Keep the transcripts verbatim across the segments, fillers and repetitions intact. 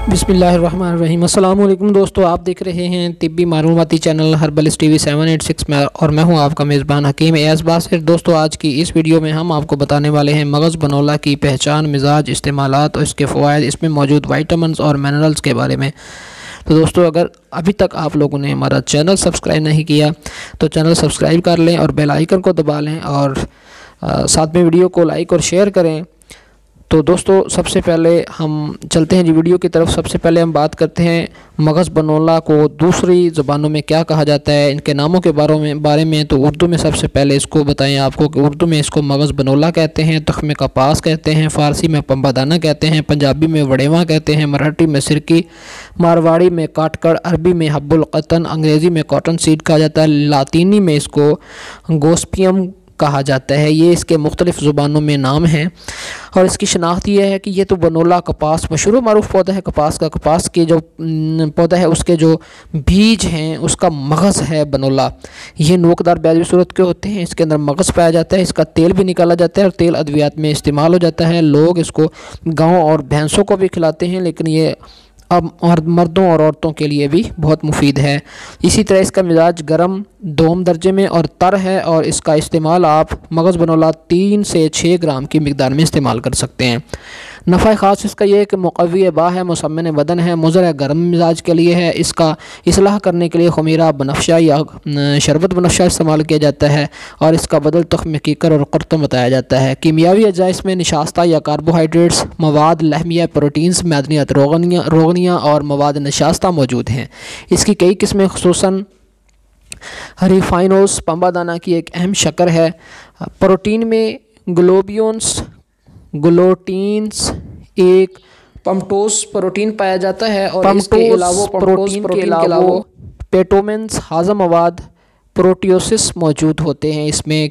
बिस्मिल्लाहिर्रहमानिर्रहीम। अस्सलाम वालेकुम दोस्तों, आप देख रहे हैं तिब्बी मालूमाती channel Herbalist TV seven eight six में, और मैं हूं आपका मेज़बान हकीम एयाज़ बासिर। दोस्तों, आज की इस वीडियो में हम आपको बताने वाले हैं मगज़ बनोला की पहचान, मिजाज, इस्तेमालात और इसके फ़वाइद, इसमें मौजूद वाइटामिन्स और मिनरल्स के बारे में। तो दोस्तों, अगर अभी तक आप लोगों ने हमारा चैनल सब्सक्राइब नहीं किया तो चैनल सब्सक्राइब कर लें और बेल आइकन को दबा लें, और आ, साथ में वीडियो को लाइक और शेयर करें। तो दोस्तों, सबसे पहले हम चलते हैं जी वीडियो की तरफ। सबसे पहले हम बात करते हैं मगज़ बनोला को दूसरी ज़बानों में क्या कहा जाता है, इनके नामों के बारे में बारे में तो उर्दू में सबसे पहले इसको बताएं आपको कि उर्दू में इसको मगज़ बनोला कहते हैं, तख्मे कपास कहते हैं, फ़ारसी में पंबादाना कहते हैं, पंजाबी में वड़ेवा कहते हैं, मराठी में सिरकी, मारवाड़ी में काटकड़, अरबी में हब्बुल क़तन, अंग्रेज़ी में कॉटन सीड कहा जाता है, लातीनी में इसको गोस्पियम कहा जाता है। ये इसके मुख्तलिफ़ ज़ुबानों में नाम हैं, और इसकी शनाख्त ये है कि ये तो बनोला कपास मशहूर मारूफ पौधा है। कपास का कपास के जो पौधा है उसके जो बीज हैं उसका मगज़ है बनोला। ये नोकदार बैजवी सूरत के होते हैं, इसके अंदर मगज़ पाया जाता है, इसका तेल भी निकाला जाता है और तेल अद्वियात में इस्तेमाल हो जाता है। लोग इसको गाँव और भैंसों को भी खिलाते हैं, लेकिन ये अब और मर्दों और औरतों के लिए भी बहुत मुफीद है। इसी तरह इसका मिजाज गरम दोम दर्जे में और तर है, और इसका इस्तेमाल आप मगज़ बनोला तीन से छः ग्राम की मिकदार में इस्तेमाल कर सकते हैं। नफ़ा ख़ास इसका ये है कि मुक़व्वी बा है, मुसम्मिन बदन है, मुज़र गर्म मिजाज के लिए है। इसका इसलाह करने के लिए खमीरा बनफ्शा या शरबत बनफ्शा इस्तेमाल किया जाता है, और इसका बदल तख्म कीकर और क़ुर्तम बताया जाता है। कीमियावी अज्जा इसमें निशास्ता या कार्बोहाइड्रेट्स, मवाद लहमिया, प्रोटीन्स, मैदनियात, रोगनिया रोगनिया और मवाद नशास्ता मौजूद हैं। इसकी कई किस्में खुसूसन रिफाइनोस पंबादाना की एक अहम शक्कर है। प्रोटीन में ग्लोबियोन्स ग्लूटीन्स एक पम्टोस प्रोटीन पाया जाता है, और इसके अलावा प्रोटीन के अलावा पेटोमेंस हाज़म मवाद प्रोटियोसिस मौजूद होते हैं इसमें।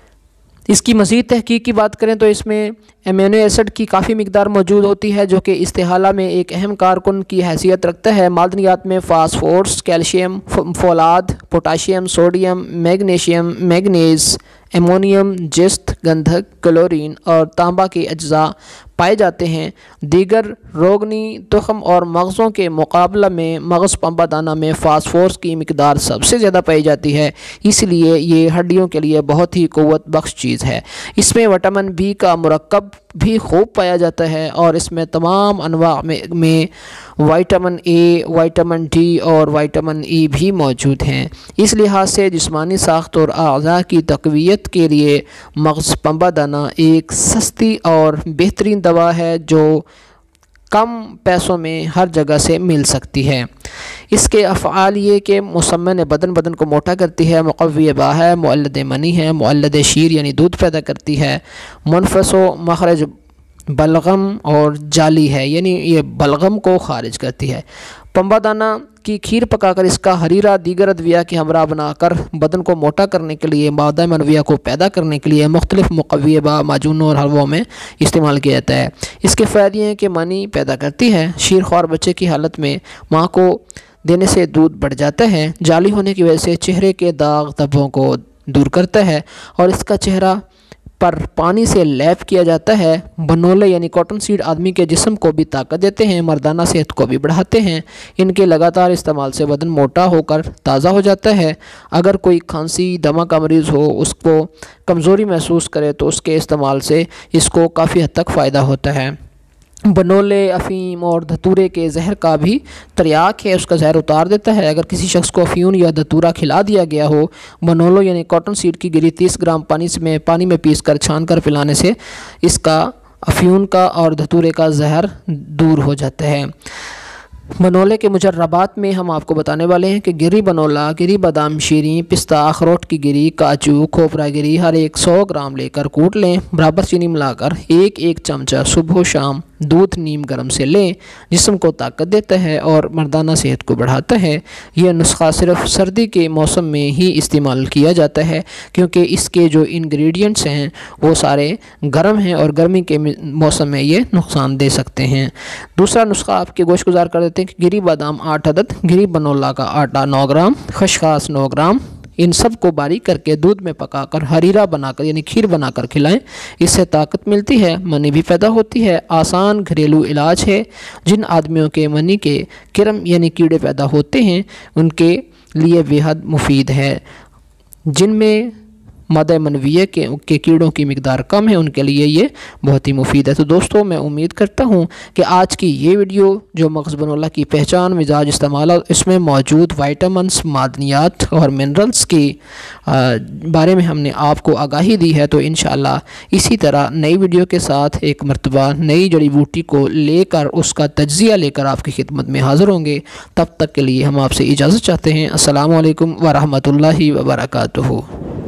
इसकी मज़ीद तहकीक की बात करें तो इसमें एमिनो एसिड की काफ़ी मिकदार मौजूद होती है, जो कि इस्तेहाला में एक अहम कारकुन की हैसियत रखता है। मादनियात में फास्फोरस, कैल्शियम, फौलाद, potassium, sodium, magnesium, manganese, ammonium, जिस्त, गंधक, क्लोरीन और तांबा के अज्जा पाए जाते हैं। दीगर रोगनी तुख़म और मग़ज़ों के मुकाबला में मगज़ पंबादाना में फ़ास्फोरस की मिकदार सबसे ज़्यादा पाई जाती है, इसलिए ये हड्डियों के लिए बहुत ही क़ुव्वत बख्श चीज़ है। इसमें विटामिन बी का मुरक्कब भी खूब पाया जाता है, और इसमें तमाम अनवा में, में विटामिन ए, विटामिन डी और विटामिन ई भी मौजूद हैं। इस लिहाज से जिस्मानी साख्त और आज़ा की तक़वियत के लिए मगज़ पंबादाना एक सस्ती और बेहतरीन दवा है, जो कम पैसों में हर जगह से मिल सकती है। इसके अफ़आल ये कि मुसम्मिन बदन बदन को मोटा करती है, मुक़व्वी बा है, मुअल्लिद मनी है, मुअल्लिद शीर यानी दूध पैदा करती है, मुनफ़सो मखरज बलगम और जाली है यानी ये बलगम को खारिज करती है। पंबादाना की खीर पकाकर इसका हरीरा दीगर अद्विया के हमरा बनाकर बदन को मोटा करने के लिए, मादा मनविया को पैदा करने के लिए मुख्तलिफ़ मुक़व्वी बा माजूनों और हलवों में इस्तेमाल किया जाता है। इसके फ़ायदे हैं कि मनी पैदा करती है, शीर ख्वार बच्चे की हालत में माँ को देने से दूध बढ़ जाता है, जाली होने की वजह से चेहरे के दाग धब्बों को दूर करता है, और इसका चेहरा पर पानी से लैप किया जाता है। बनोले यानी कॉटन सीड आदमी के जिस्म को भी ताकत देते हैं, मर्दाना सेहत को भी बढ़ाते हैं। इनके लगातार इस्तेमाल से बदन मोटा होकर ताज़ा हो जाता है। अगर कोई खांसी दमा का मरीज़ हो, उसको कमज़ोरी महसूस करे, तो उसके इस्तेमाल से इसको काफ़ी हद तक फ़ायदा होता है। बनोले अफ़ीम और धतूरे के जहर का भी तरियाक है, उसका जहर उतार देता है। अगर किसी शख्स को अफ़ीम या धतूरा खिला दिया गया हो, बनोलो यानी कॉटन सीड की गिरी तीस ग्राम पानी में पानी में पीस कर छान कर पिलाने से इसका अफ़ीम का और धतूरे का जहर दूर हो जाता है। बनोले के मुजर्रबात में हम आपको बताने वाले हैं कि गिरी बनोला, गिरी बादाम शीरी, पिस्ता, अखरोट की गिरी, काजू, खोपरा गिरी हर एक सौ ग्राम लेकर कूट लें। बराबर चीनी मिलाकर एक एक चमचा सुबह शाम दूध नीम गर्म से लें। जिस्म को ताकत देता है और मर्दाना सेहत को बढ़ाता है। यह नुस्खा सिर्फ सर्दी के मौसम में ही इस्तेमाल किया जाता है, क्योंकि इसके जो इंग्रेडिएंट्स हैं वो सारे गर्म हैं, और गर्मी के मौसम में ये नुकसान दे सकते हैं। दूसरा नुस्खा आपके गोश गुजार कर देते हैं कि गिरी बादाम आठ अदद, गिरी बनोला का आटा नौ ग्राम, खसखस नौ ग्राम, ان سب کو باریک کر کے دودھ میں پکا کر حریرہ بنا کر یعنی کھیر بنا کر کھلائیں۔ اس سے طاقت ملتی ہے، منی بھی پیدا ہوتی ہے۔ آسان گھریلو علاج ہے۔ جن آدمیوں کے منی کے کرم یعنی کیڑے پیدا ہوتے ہیں ان کے لیے بےحد مفید ہے۔ جن میں مادہ منویہ کے کے کیڑوں کی مقدار کم ہے ان کے لیے یہ بہت ہی مفید ہے۔ تو دوستو میں امید کرتا ہوں کہ آج کی یہ ویڈیو جو مغز بن اللہ کی پہچان، مزاج، استعمالات، اس میں موجود وائٹامنس، معدنیات اور منرلز کی بارے میں ہم نے آپ کو آگاہی دی ہے، تو انشاءاللہ اسی طرح نئی ویڈیو کے ساتھ ایک مرتبہ نئی جڑی بوٹی کو لے کر اس کا تجزیہ لے کر آپ کی خدمت میں حاضر ہوں گے۔ تب تک کے لیے ہم آپ سے اجازت چاہتے ہیں۔ السلام علیکم ورحمۃ اللہ وبرکاتہ۔